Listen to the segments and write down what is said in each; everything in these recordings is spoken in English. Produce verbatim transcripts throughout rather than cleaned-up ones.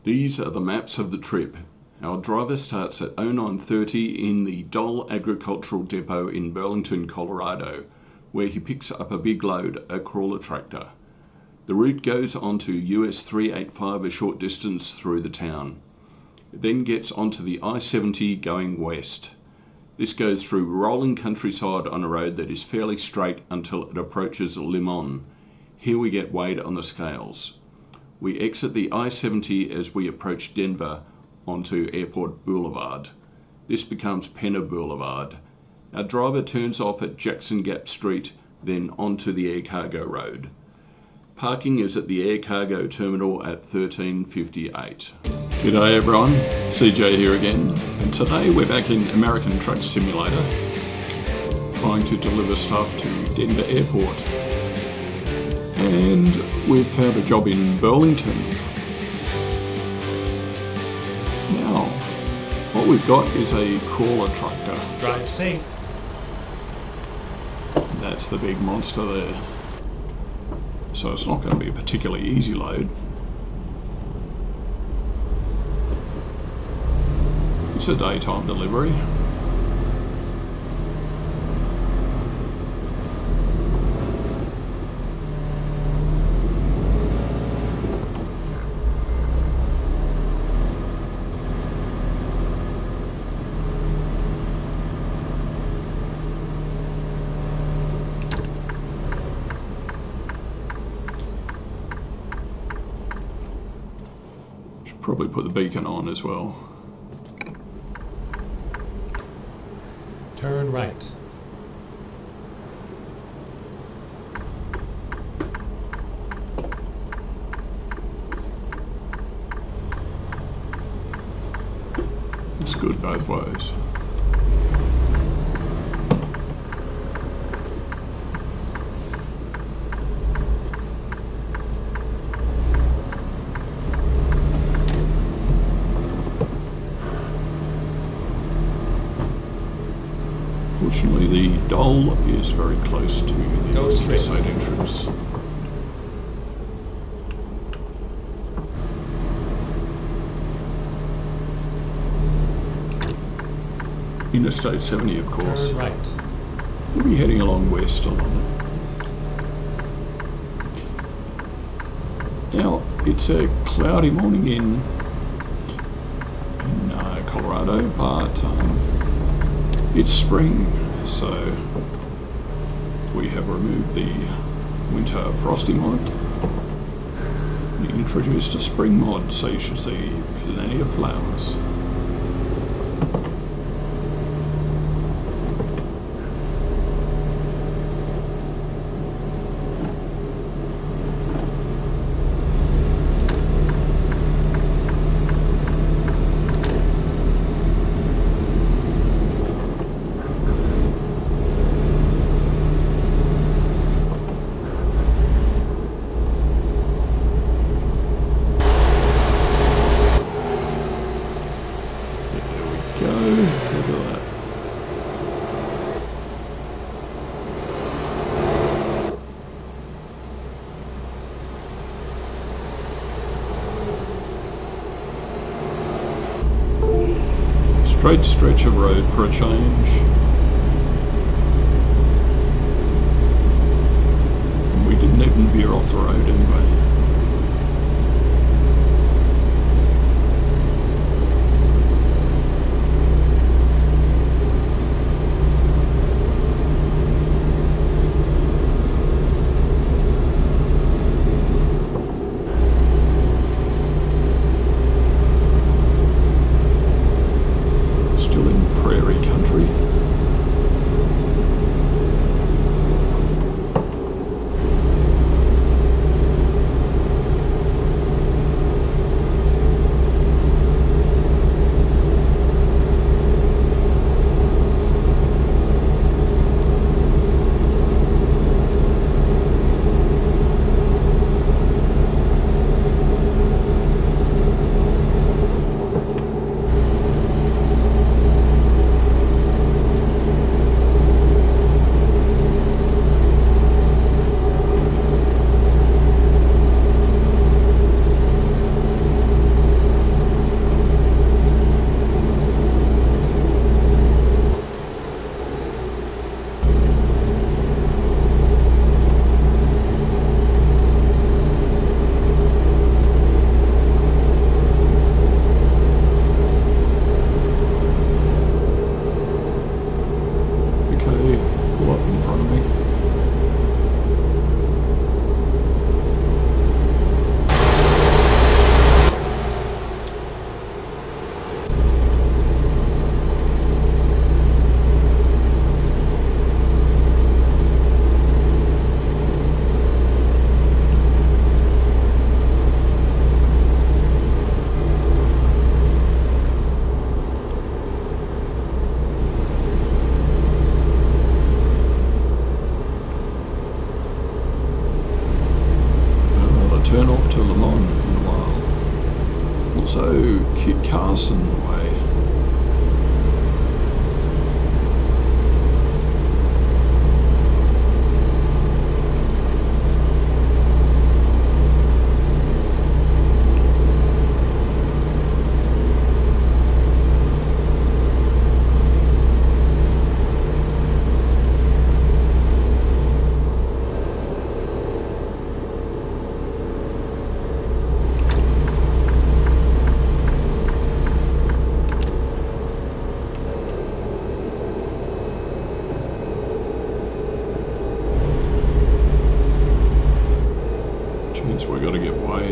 These are the maps of the trip. Our driver starts at oh nine thirty in the Dole Agricultural Depot in Burlington, Colorado, where he picks up a big load, a crawler tractor. The route goes onto U S three eighty-five a short distance through the town. It then gets onto the I seventy going west. This goes through rolling countryside on a road that is fairly straight until it approaches Limmon. Here we get weighed on the scales. We exit the I seventy as we approach Denver onto Airport Boulevard. This becomes Pena Boulevard. Our driver turns off at Jackson Gap Street, then onto the air cargo road. Parking is at the air cargo terminal at thirteen fifty-eight. G'day everyone, C J here again, and today we're back in American Truck Simulator, trying to deliver stuff to Denver Airport. And we've found a job in Burlington. Now, what we've got is a crawler tractor. Drive safe. That's the big monster there. So it's not going to be a particularly easy load. It's a daytime delivery. Probably put the beacon on as well. Turn right. It's good both ways. Fortunately, the Dole is very close to the interstate entrance. Interstate seventy, of course. Turn right. We'll be heading along west along it. Now, it's a cloudy morning in, in uh, Colorado, but um, it's spring, so we have removed the winter frosty mod and introduced a spring mod, so you should see plenty of flowers. Straight stretch of road for a change. And we didn't even veer off the road anyway. Still in prairie country. to Limmon in a while. Also, Kit Carson way. We got to get wide.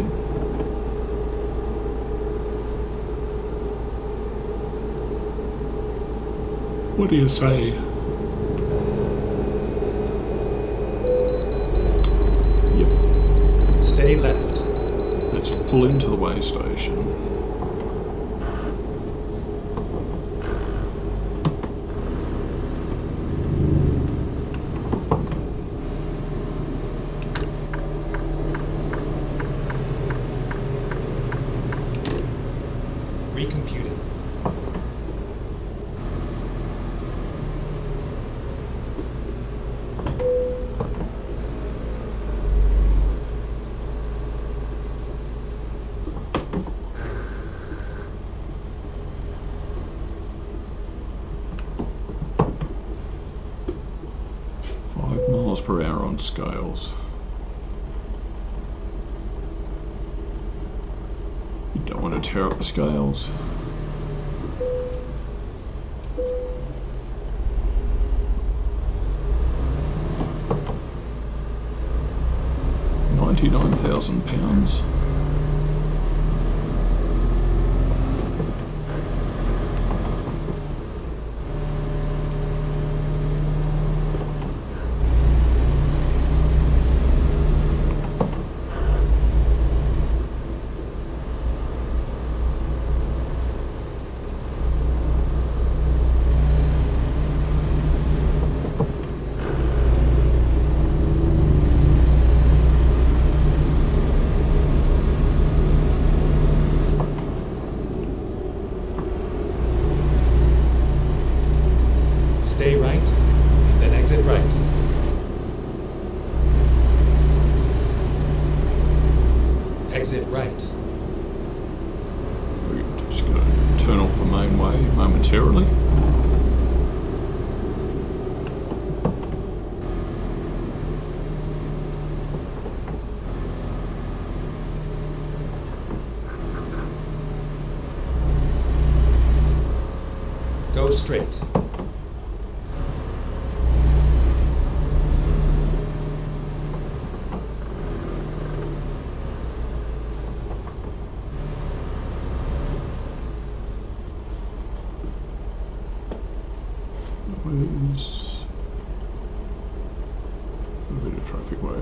What do you say? Yep. Stay left. Let's pull into the way station. Recomputed. Five miles per hour on scales. You don't want to tear up the scales. Ninety-nine thousand pounds. Stay right, and then exit right. Exit right. We're just going to turn off the main way momentarily. Go straight. Where's a bit of traffic way?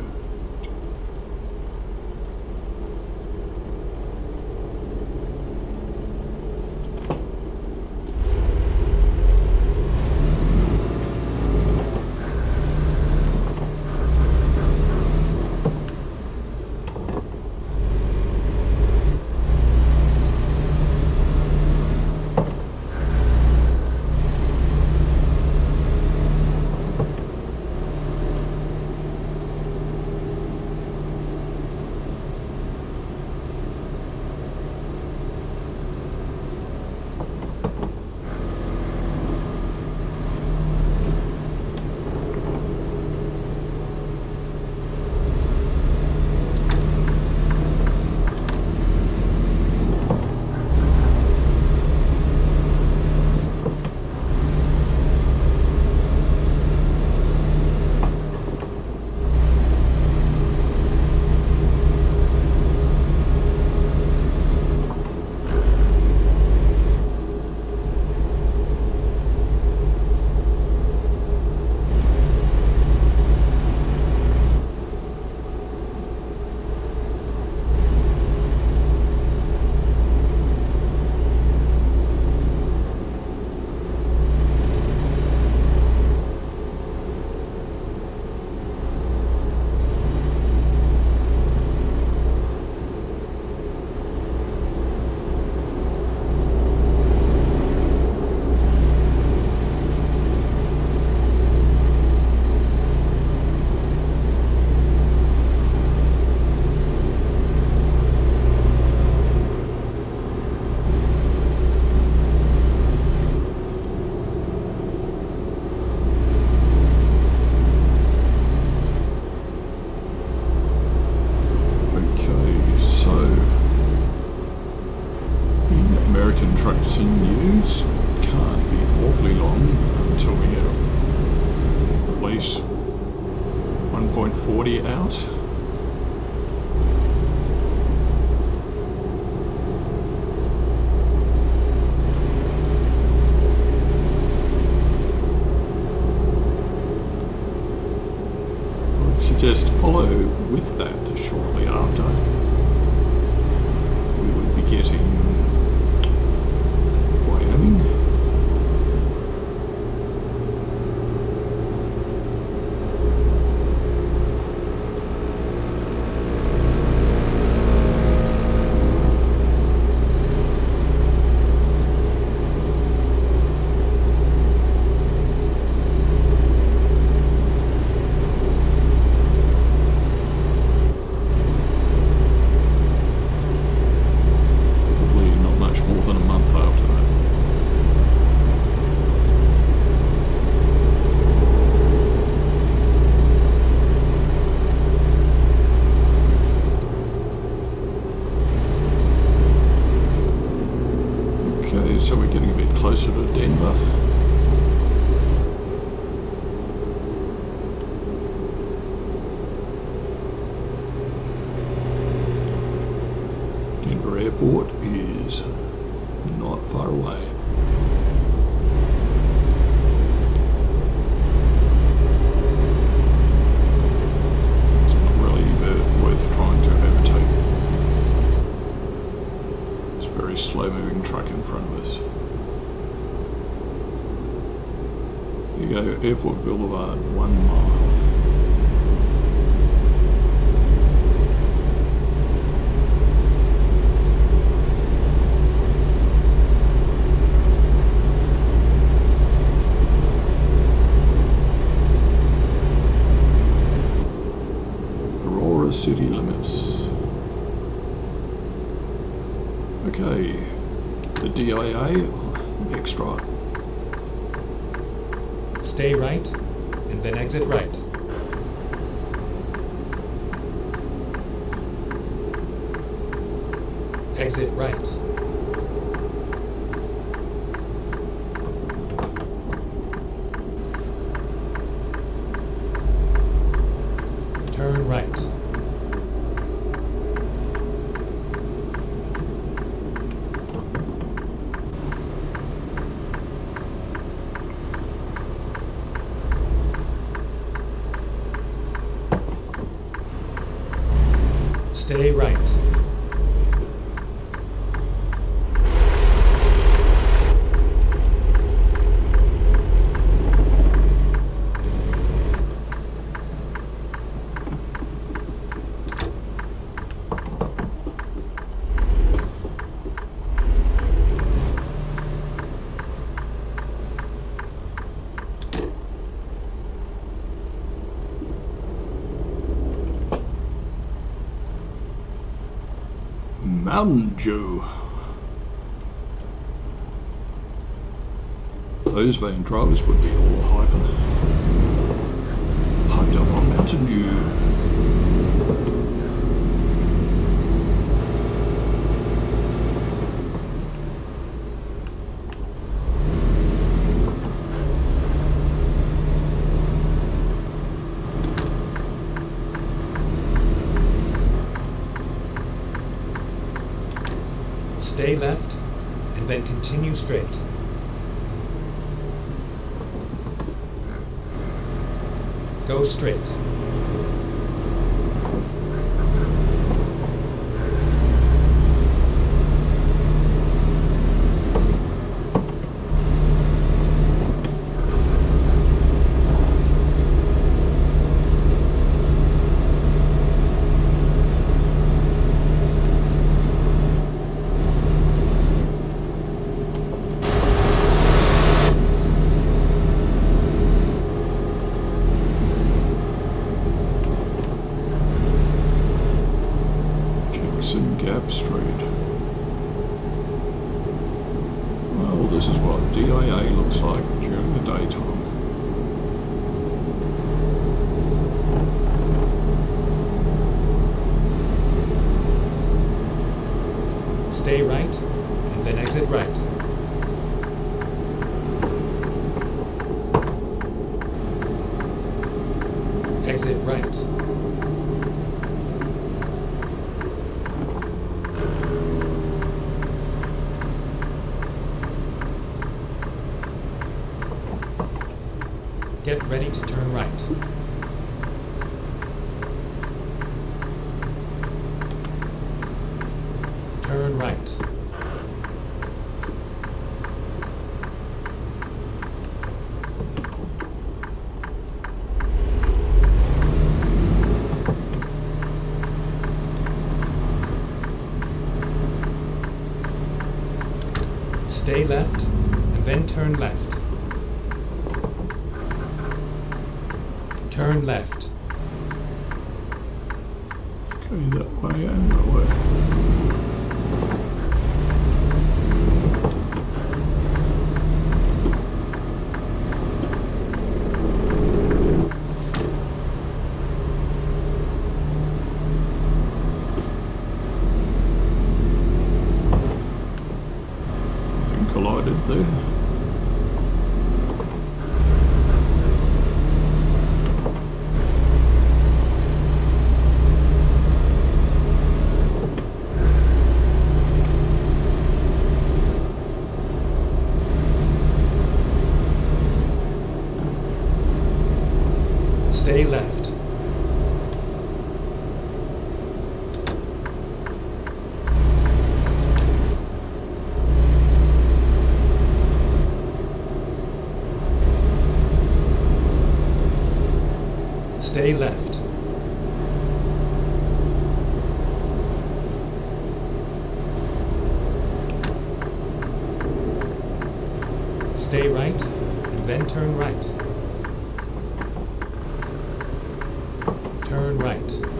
release one point four zero out. I'd suggest follow with that shortly after. We would be getting Wyoming. Okay, so we're getting a bit closer to Denver. Denver Airport is not far away. It's not really worth trying to overtake. It's a very slow moving truck in front of us. Here you go, Airport Boulevard, one mile. City limits. Okay, the D I A, next right. Stay right, and then exit right. Exit right. Turn right. Stay right. Mountain Dew. Those van drivers would be all hyping. Hyped up on Mountain Dew. Stay left, and then continue straight. Go straight. Gap Street. Well, this is what D I A looks like during the daytime. Stay right, and then exit right. Exit right. Get ready to turn right. Turn right. Stay left, and then turn left. Turn left. Go that way and that way. Nothing collided there. Stay left. Stay left. Stay right, and then turn right. Turn right.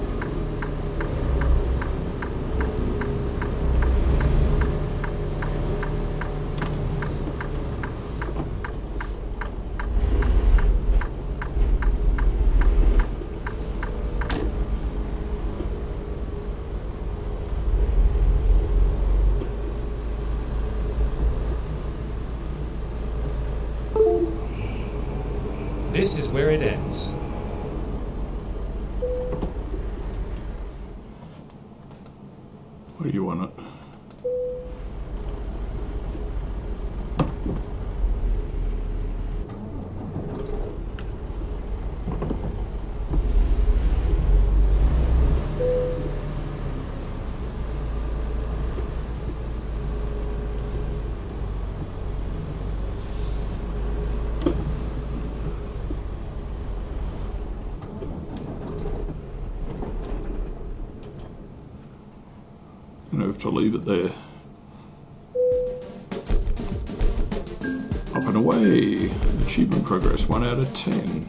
This is where it ends. Where do you want it? I have to leave it there. Up and away. Achievement progress one out of ten.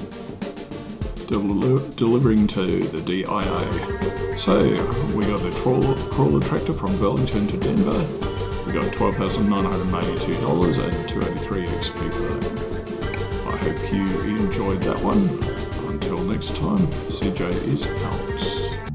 Del delivering to the D I A. So we got the trawler, crawler tractor from Burlington to Denver. We got twelve thousand nine hundred eighty-two dollars and two hundred eighty-three X P for that. I hope you enjoyed that one. Until next time, C J is out.